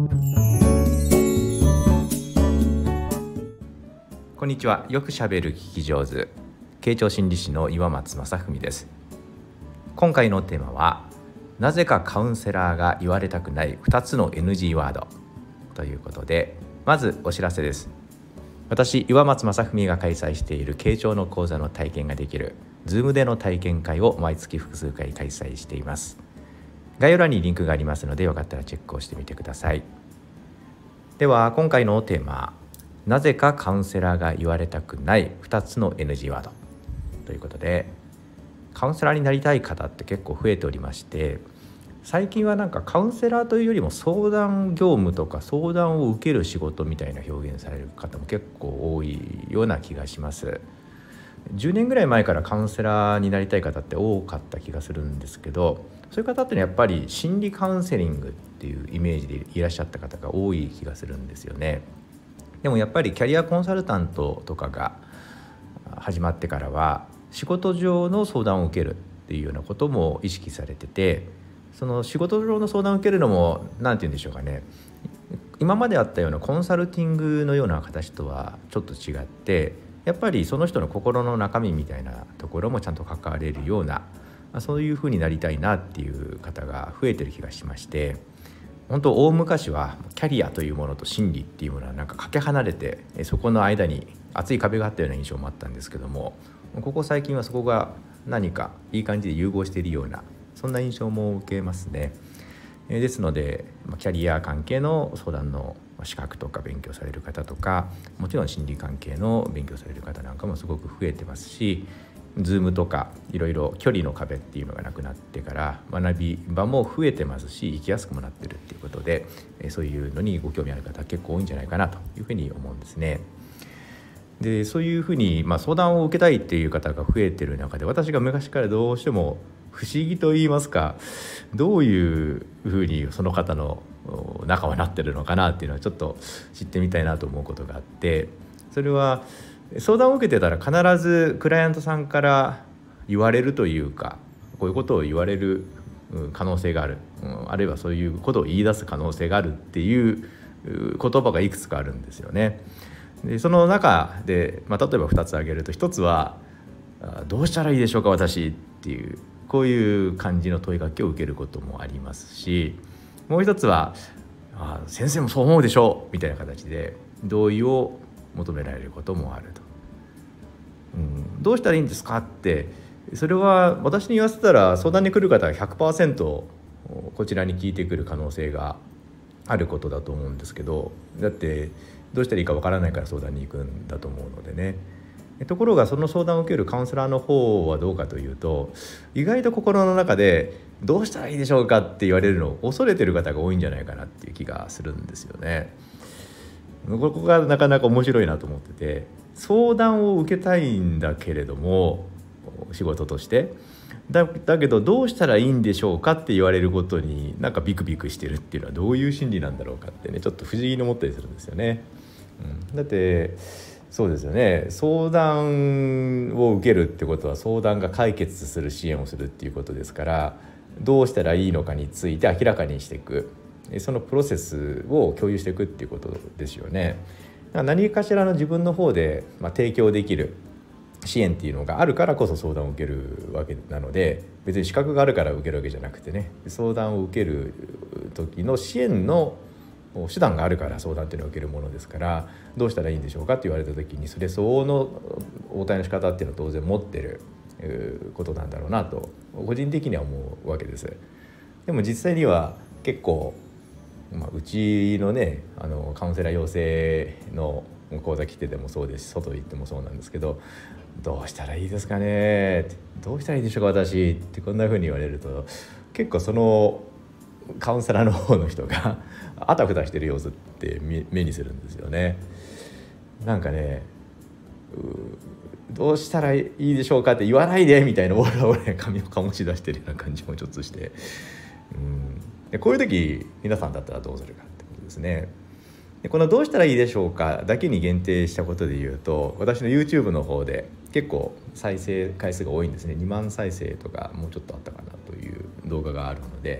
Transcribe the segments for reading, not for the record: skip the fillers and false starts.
こんにちは。よくしゃべる聞き上手、傾聴心理師の岩松正文です。今回のテーマは、なぜかカウンセラーが言われたくない2つの NG ワードということで、まずお知らせです。私、岩松正文が開催している傾聴の講座の体験ができる Zoom での体験会を毎月複数回開催しています。概要欄にリンクがありますので、よかったらチェックをしてみてください。では今回のテーマ、なぜかカウンセラーが言われたくない2つの NG ワードということで、カウンセラーになりたい方って結構増えておりまして、最近はなんかカウンセラーというよりも相談業務とか相談を受ける仕事みたいな表現される方も結構多いような気がします。10年ぐらい前からカウンセラーになりたい方って多かった気がするんですけど、そういう方ってやっぱり心理カウンセリングっていうイメージでいらっしゃった方が多い気がするんですよね。でもやっぱりキャリアコンサルタントとかが始まってからは、仕事上の相談を受けるっていうようなことも意識されてて、その仕事上の相談を受けるのも何て言うんでしょうかね、今まであったようなコンサルティングのような形とはちょっと違って、やっぱりその人の心の中身みたいなところもちゃんと関われるような、そういう風になりたいなっていう方が増えてる気がしまして、本当大昔はキャリアというものと心理っていうものはなんかかけ離れて、そこの間に厚い壁があったような印象もあったんですけども、ここ最近はそこが何かいい感じで融合しているような、そんな印象も受けますね。ですのでキャリア関係の相談の資格とか勉強される方とか、もちろん心理関係の勉強される方なんかもすごく増えてますし、Zoom とかいろいろ距離の壁っていうのがなくなってから学び場も増えてますし、行きやすくもなってるっていうことで、そういうのにご興味ある方結構多いんじゃないかなというふうに思うんですね。でそういうふうに、相談を受けたいっていう方が増えてる中で、私が昔からどうしても不思議と言いますか、どういうふうにその方の中はなってるのかなっていうのはちょっと知ってみたいなと思うことがあって、それは相談を受けてたら必ずクライアントさんから言われるというか、こういうことを言われる可能性がある、あるいはそういうことを言い出す可能性があるっていう言葉がいくつかあるんですよね。でその中で、例えば2つ挙げると、1つはどうしたらいいでしょうか私っていう、こういう感じの問いかけを受けることもありますし、もう1つは先生もそう思うでしょうみたいな形で同意を求められることもあると。どうしたらいいんですかって、それは私に言わせたら相談に来る方は 100% こちらに聞いてくる可能性があることだと思うんですけど、だってどうしたらいいかわからないから相談に行くんだと思うのでね。ところがその相談を受けるカウンセラーの方はどうかというと、意外と心の中でどうしたらいいでしょうかって言われるのを恐れてる方が多いんじゃないかなっていう気がするんですよね。ここがなかなか面白いなと思ってて、相談を受けたいんだけれども、仕事としてだけどどうしたらいいんでしょうかって言われることになんかビクビクしてるっていうのはどういう心理なんだろうかってね、ちょっと不思議に思ったりするんですよね。だってそうですよね、相談を受けるってことは相談が解決する支援をするっていうことですから、どうしたらいいのかについて明らかにしていく、そのプロセスを共有していくっていうことですよね。何かしらの自分の方で、提供できる支援っていうのがあるからこそ相談を受けるわけなので、別に資格があるから受けるわけじゃなくてね、相談を受ける時の支援の手段があるから相談っていうのを受けるものですから、どうしたらいいんでしょうかって言われた時に、それ相応の応対の仕方っていうのは当然持ってることなんだろうなと個人的には思うわけです。でも実際には結構、うちのねカウンセラー養成の講座来ててもそうですし、外行ってもそうなんですけど、どうしたらいいですかねって、どうしたらいいでしょうか私ってこんな風に言われると、結構そのカウンセラーの方の人があたふたしてる様子って目にするんですよね。なんかね、どうしたらいいでしょうかって言わないでみたいなオラオラ髪を醸し出してるような感じもちょっとして、でこういう時皆さんだったらどうするかってことですね。でこのどうしたらいいでしょうかだけに限定したことで言うと、私の YouTube の方で結構再生回数が多いんですね。2万再生とかもうちょっとあったかなという動画があるので、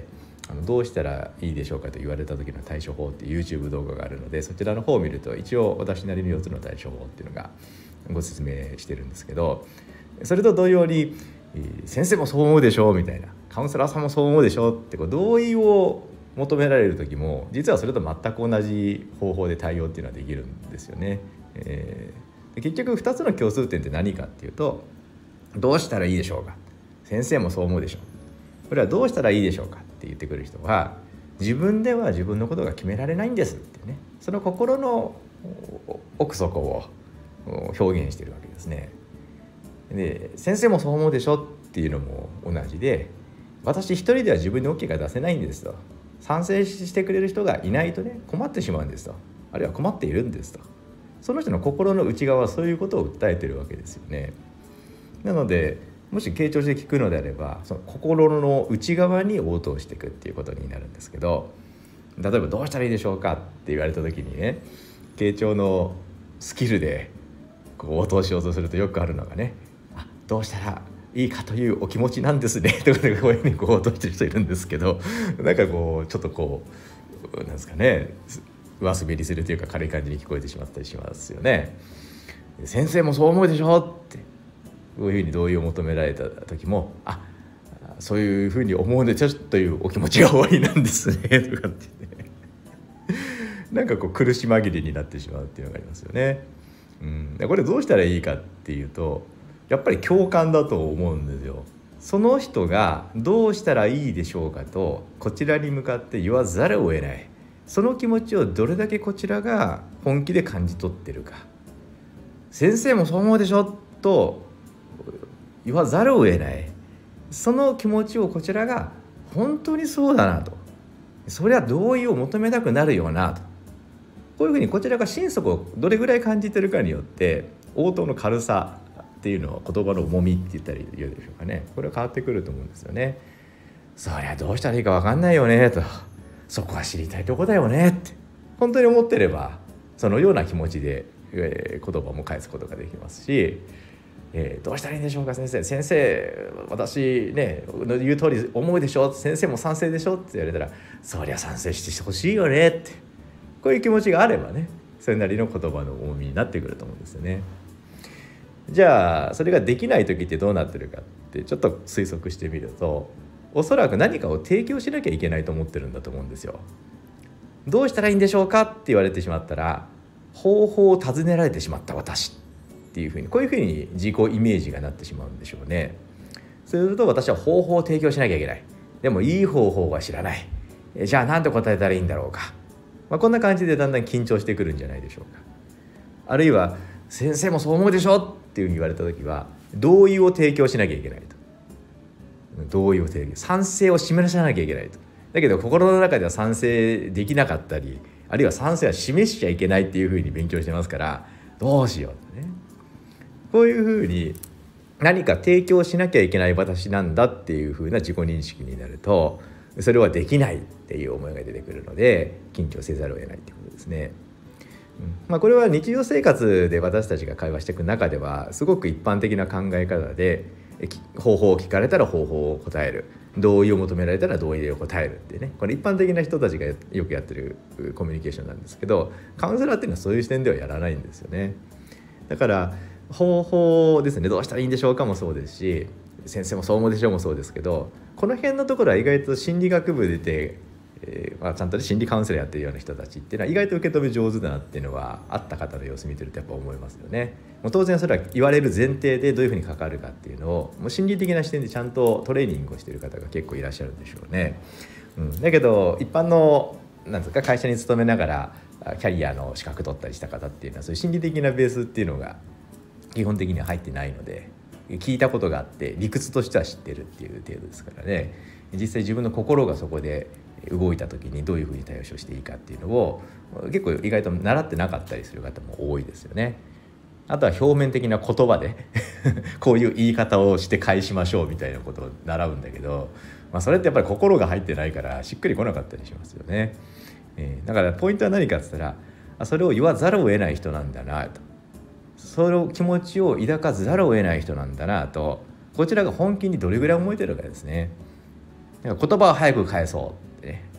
どうしたらいいでしょうかと言われた時の対処法っていう YouTube 動画があるので、そちらの方を見ると一応私なりの4つの対処法っていうのがご説明してるんですけど、それと同様に先生もそう思うでしょみたいな、カウンセラーさんもそう思うでしょって同意を求められる時も、実はそれと全く同じ方法で対応っていうのはできるんですよね。結局2つの共通点って何かっていうと、どうしたらいいでしょうか、先生もそう思うでしょう、これはどうしたらいいでしょうかって言ってくる人は、自分では自分のことが決められないんですってね、その心の奥底を表現しているわけですね。で、先生もそう思うでしょっていうのも同じで、私一人では自分に OK が出せないんですと、賛成してくれる人がいないとね困ってしまうんですと、あるいは困っているんですと、その人の心の内側はそういうことを訴えているわけですよね。なのでもし傾聴して聞くのであれば、その心の内側に応答していくっていうことになるんですけど、例えばどうしたらいいでしょうかって言われた時にね、傾聴のスキルで応答しようとするとよくあるのがね、どうしたらいいかというお気持ちなんですねということでこういうふうに応答してる人いるんですけど、なんかちょっとなんですかね、上滑りするというか軽い感じに聞こえてしまったりしますよね。先生もそう思うでしょってこういうふうに同意を求められた時も、そういうふうに思うんでちょっというお気持ちがおありなんですねとかってねなんか苦し紛れになってしまうっていうのがありますよね。これどうしたらいいかっていうと、やっぱり共感だと思うんですよ。その人がどうしたらいいでしょうかとこちらに向かって言わざるを得ない、その気持ちをどれだけこちらが本気で感じ取ってるか。先生もそう思うでしょと言わざるを得ない、その気持ちをこちらが本当にそうだなと、それは同意を求めたくなるよなと、こういうふうにこちらが心底をどれぐらい感じてるかによって応答の軽さっていうのは、言葉の重みって言ったらいいでしょうかね、これは変わってくると思うんですよね。そりゃどうしたらいいか分かんないよねと、そこは知りたいとこだよねって本当に思ってれば、そのような気持ちで、言葉も返すことができますし、どうしたらいいんでしょうか先生、先生私ねの言う通り思うでしょ、先生も賛成でしょって言われたら、そりゃ賛成してほしいよねって、こういう気持ちがあればね、それなりの言葉の重みになってくると思うんですよね。じゃあそれができない時ってどうなってるかってちょっと推測してみると、おそらく何かを提供しなきゃいけないと思ってるんだと思うんですよ。どうしたらいいんでしょうかって言われてしまったら、方法を尋ねられてしまった私っていうふうに、こういうふうに自己イメージがなってしまうんでしょうね。そうすると私は方法を提供しなきゃいけない、でもいい方法は知らない、じゃあ何て答えたらいいんだろうか、こんな感じでだんだん緊張してくるんじゃないでしょうか。あるいは先生もそう思うでしょっていうふうに言われた時は、同意を提供しなきゃいけないと、同意を提供、賛成を示さなきゃいけないと。だけど心の中では賛成できなかったり、あるいは賛成は示しちゃいけないっていうふうに勉強してますから、どうしようとね、こういうふうに何か提供しなきゃいけない私なんだっていうふうな自己認識になると、それはできないっていう思いが出てくるので緊張せざるを得ないっていうことですね。これは日常生活で私たちが会話していく中ではすごく一般的な考え方で、方法を聞かれたら方法を答える、同意を求められたら同意を答えるってね、これ一般的な人たちがよくやってるコミュニケーションなんですけど、カウンセラーっていうのはそういう視点ではやらないんですよね。だから方法ですね、どうしたらいいんでしょうかもそうですし、先生もそう思うでしょうもそうですけど、この辺のところは意外と心理学部出て、ちゃんと心理カウンセラーやってるような人たちっていうのは意外と受け止め上手だなっていうのは、あった方の様子見てるとやっぱ思いますよね。もう当然それは言われる前提でどういうふうに関わるかっていうのをもう心理的な視点でちゃんとトレーニングをしている方が結構いらっしゃるんでしょうね。だけど一般のなんですか、会社に勤めながらキャリアの資格取ったりした方っていうのは、そういう心理的なベースっていうのが基本的には入ってないので、聞いたことがあって理屈としては知ってるっていう程度ですからね。実際自分の心がそこで動いた時にどういうふうに対応していいかっていうのを結構意外と習ってなかったりする方も多いですよね。あとは表面的な言葉でこういう言い方をして返しましょうみたいなことを習うんだけど、それってやっぱり心が入ってないからしっくりこなかったりしますよね。だからポイントは何かって言ったら、それを言わざるを得ない人なんだなと、その気持ちを抱かざるを得ない人なんだなと、こちらが本気にどれぐらい思えてるかですね。だから言葉を早く返そう、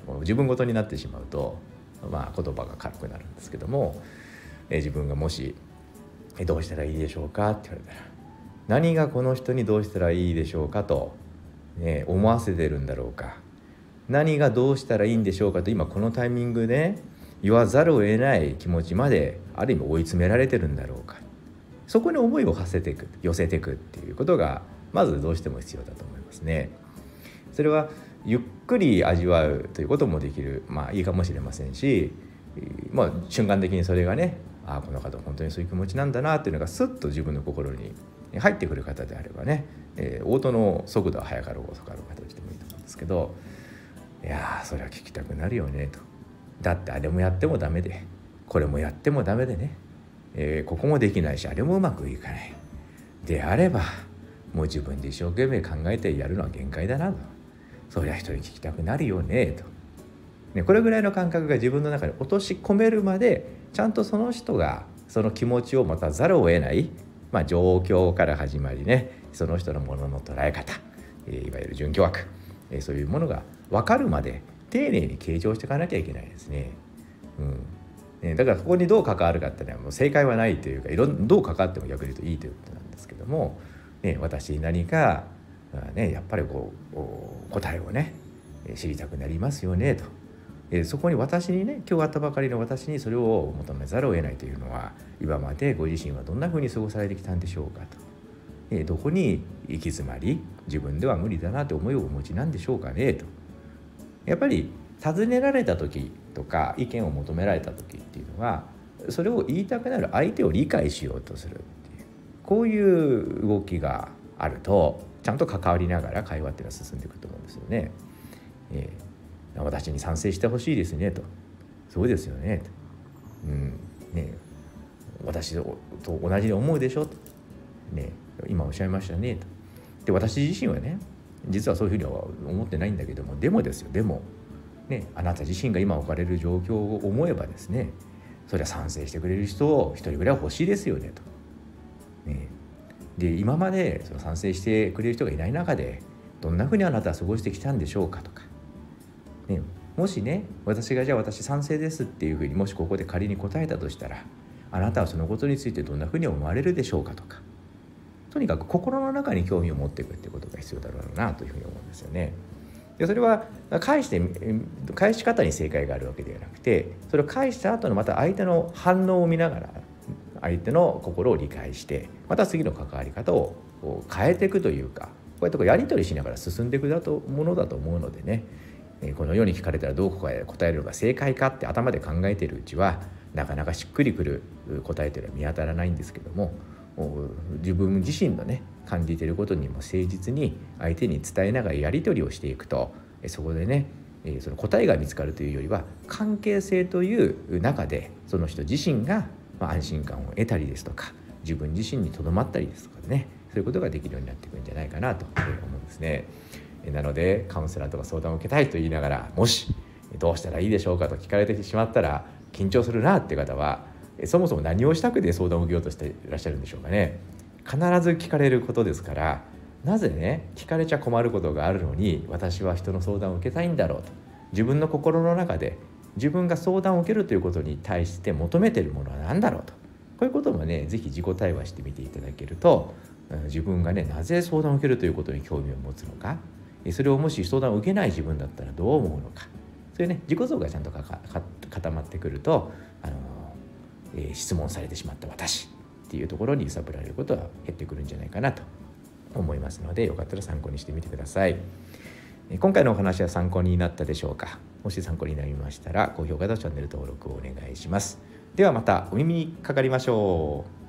自分ごとになってしまうと、言葉が軽くなるんですけども、自分がもしどうしたらいいでしょうかって言われたら、何がこの人にどうしたらいいでしょうかと、思わせてるんだろうか、何がどうしたらいいんでしょうかと今このタイミングで言わざるを得ない気持ちまである意味追い詰められてるんだろうか、そこに思いを馳せていく、寄せていくっていうことがまずどうしても必要だと思いますね。それはゆっくり味わうということもできる、いいかもしれませんし、瞬間的にそれがね、この方本当にそういう気持ちなんだなっていうのがスッと自分の心に入ってくる方であればね、応答の速度は速かろう遅かろう形でもいいと思うんですけど、いやそれは聞きたくなるよねと。だってあれもやってもダメで、これもやってもダメでね、ここもできないしあれもうまくいかないであれば、もう自分で一生懸命考えてやるのは限界だなと。そりゃ人に聞きたくなるよねと、これぐらいの感覚が自分の中に落とし込めるまで、ちゃんとその人がその気持ちを持たざるを得ない、状況から始まりね、その人のものの捉え方、いわゆる準拠枠、そういうものが分かるまで丁寧に計上していかなきゃいけないですね。だからここにどう関わるかっていうのはもう正解はないというか、どう関わっても逆に言うといいということなんですけども、私に何か、やっぱり答えをね知りたくなりますよねと。そこに私にね、今日会ったばかりの私にそれを求めざるを得ないというのは、今までご自身はどんなふうに過ごされてきたんでしょうかと、どこに行き詰まり自分では無理だなと思いをお持ちなんでしょうかねと。やっぱり尋ねられた時とか意見を求められた時っていうのは、それを言いたくなる相手を理解しようとするっていう、こういう動きがあるとちゃんと関わりながら会話っていうのは進んでいくと思うんですよね。私に賛成してほしいですねと。そうですよねと。私と同じで思うでしょと。今おっしゃいましたねと。で、私自身はね、実はそういうふうには思ってないんだけども、でもですよ、でもあなた自身が今置かれる状況を思えばですね、それは賛成してくれる人を一人ぐらい欲しいですよねと。で、今までその賛成してくれる人がいない中でどんなふうにあなたは過ごしてきたんでしょうかとか、もしね、私がじゃあ私賛成ですっていうふうにもしここで仮に答えたとしたら、あなたはそのことについてどんなふうに思われるでしょうかとか、とにかく心の中に興味を持っていくっていうことが必要だろうなというふうに思うんですよね。で、それは返し方に正解があるわけではなくて、それを返した後のまた相手の反応を見ながら相手の心を理解して、また次の関わり方を変えていくというか、こうやってやり取りしながら進んでいくものだと思うのでね、このように聞かれたらどう答えるのが正解かって頭で考えているうちは、なかなかしっくりくる答えというのは見当たらないんですけども、自分自身のね感じていることにも誠実に相手に伝えながらやり取りをしていくと、そこでねその答えが見つかるというよりは、関係性という中でその人自身が安心感を得たりですとか、自分自身にとどまったりですとかね、そういうことができるようになっていくんじゃないかなと思うんですね。なのでカウンセラーとか相談を受けたいと言いながら、もしどうしたらいいでしょうかと聞かれてしまったら緊張するなっていう方は、そもそも何をしたくて相談を受けようとしていらっしゃるんでしょうかね。必ず聞かれることですから、なぜね聞かれちゃ困ることがあるのに私は人の相談を受けたいんだろうと、自分の心の中で自分が相談を受けるということに対して求めているものは何だろうと、こういうこともねぜひ自己対話してみていただけると、自分がねなぜ相談を受けるということに興味を持つのか、それをもし相談を受けない自分だったらどう思うのか、そういうね自己像がちゃんと固まってくると、質問されてしまった私っていうところに揺さぶられることは減ってくるんじゃないかなと思いますので、よかったら参考にしてみてください。今回のお話は参考になったでしょうか。もし参考になりましたら高評価とチャンネル登録をお願いします。ではまたお耳にかかりましょう。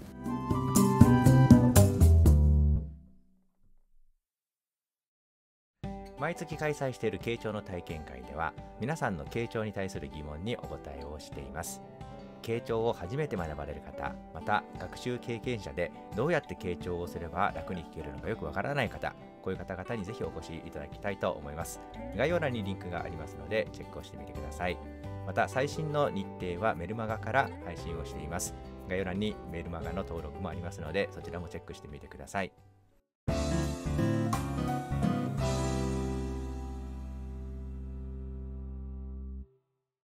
毎月開催している傾聴の体験会では、皆さんの傾聴に対する疑問にお答えをしています。傾聴を初めて学ばれる方、また学習経験者でどうやって傾聴をすれば楽に聞けるのかよくわからない方、こういう方々にぜひお越しいただきたいと思います。概要欄にリンクがありますのでチェックをしてみてください。また最新の日程はメルマガから配信をしています。概要欄にメルマガの登録もありますので、そちらもチェックしてみてください。